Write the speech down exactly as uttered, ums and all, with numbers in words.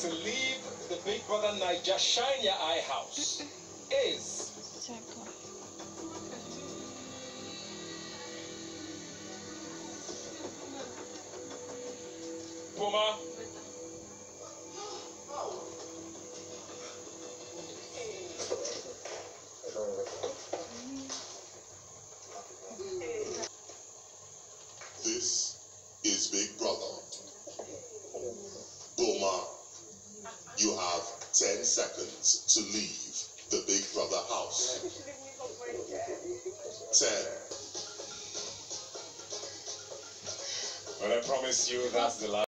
to leave the Big Brother Niaja Shine Your Eye house is... Boma. This is Big Brother. Boma, you have ten seconds to leave the Big Brother house. ten. Well, I promise you that's the last.